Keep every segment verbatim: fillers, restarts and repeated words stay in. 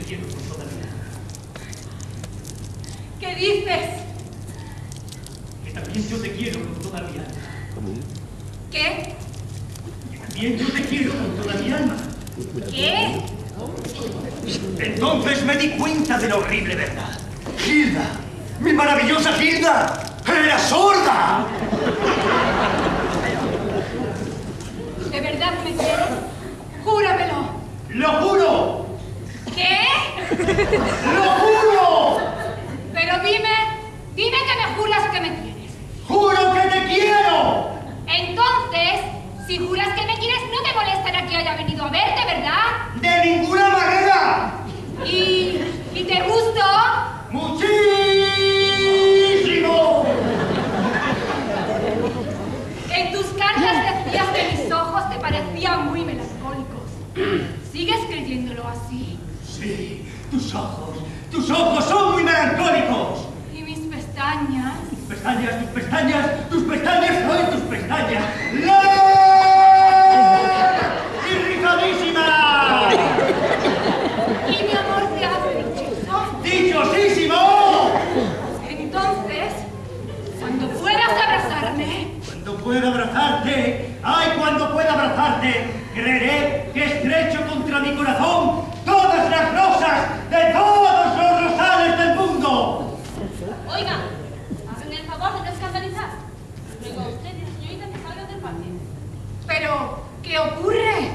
quiero con toda mi alma. ¿Qué dices? Que también yo te quiero con toda mi alma. ¿Qué? Que también yo te quiero con toda mi alma. ¿Qué? Entonces me di cuenta de la horrible verdad. ¡Gilda! ¡Mi maravillosa Gilda! ¡Era sorda! ¿De verdad me quieres? ¡Júramelo! ¡Lo juro! ¿Qué? ¡Lo juro! Pero dime, dime que me juras que me quieres. ¡Juro que te quiero! Entonces, si juras que me quieres, no te molestará que haya venido a verte, ¿verdad? ¡De ninguna manera! ¿Y, y te gustó? ¡Muchísimo! En tus cartas decías que mis ojos te parecían muy melancólicos. ¿Sigues creyéndolo así? Sí, tus ojos, tus ojos son muy melancólicos. ¿Y mis pestañas? Tus pestañas, tus pestañas, tus pestañas, ¡ay, tus pestañas! ¡La! ¡Irritadísima! ¿Y mi amor te hace dichoso? ¡Dichosísimo! Entonces, cuando puedas abrazarme... Cuando pueda abrazarte, ¡ay, cuando pueda abrazarte! Creeré que estrecho contra mi corazón todas las rosas de todos los rosales del mundo. Oiga, hagan el favor de no escandalizar. Luego usted y la señorita que salgan del parque. Pero, ¿qué ocurre?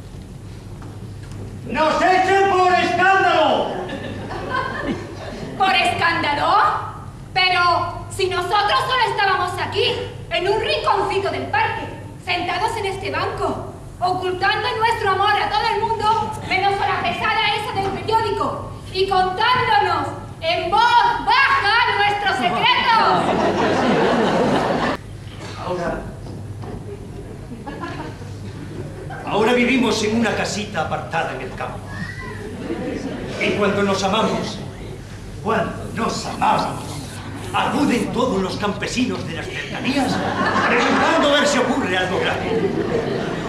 ¡Nos echen por escándalo! ¿Por escándalo? Pero, si nosotros solo estábamos aquí, en un rinconcito del parque, sentados en este banco, ocultando nuestro amor a todo el mundo, menos a la pesada esa del periódico, y contándonos en voz baja nuestros secretos. Ahora... Ahora vivimos en una casita apartada en el campo. Y cuando nos amamos, cuando nos amamos, acuden todos los campesinos de las cercanías preguntando a ver si ocurre algo grave.